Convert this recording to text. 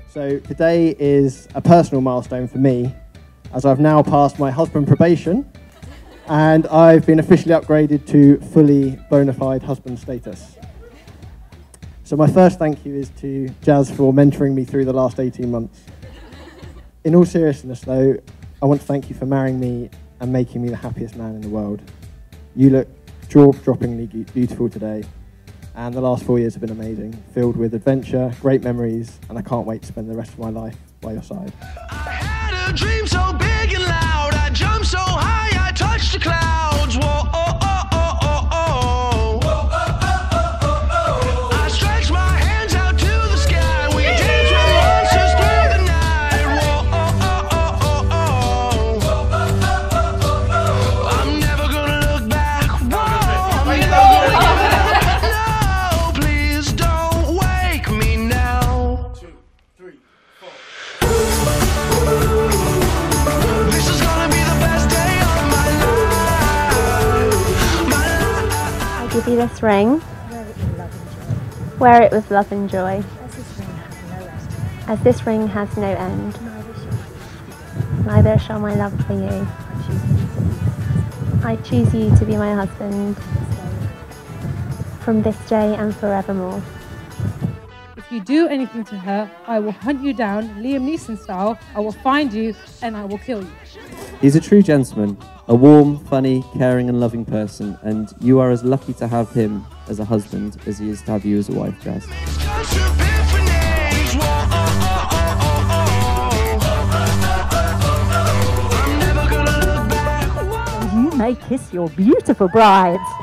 So today is a personal milestone for me, as I've now passed my husband probation and I've been officially upgraded to fully bona fide husband status. So my first thank you is to Jazz for mentoring me through the last 18 months. In all seriousness though, I want to thank you for marrying me and making me the happiest man in the world. You look jaw-droppingly beautiful today, and the last 4 years have been amazing, filled with adventure, great memories, and I can't wait to spend the rest of my life by your side. I had a dream so big and loud, I jumped so high, I touched the clouds. Whoa, oh, oh, oh, oh, oh. Whoa, oh, oh, oh, oh, oh. I stretched my hands out to the sky, we danced with monsters through the night. Whoa, oh, oh, oh, oh, oh. Whoa, oh, oh, oh, oh. I'm never gonna look back. Whoa, I'm never gonna look back. Give you this ring, wear it with love and joy, as this ring has no end, neither shall my love for you. I choose you to be my husband, from this day and forevermore. If you do anything to her, I will hunt you down, Liam Neeson style. I will find you and I will kill you. He's a true gentleman, a warm, funny, caring and loving person, and you are as lucky to have him as a husband as he is to have you as a wife, Jazz. You may kiss your beautiful bride.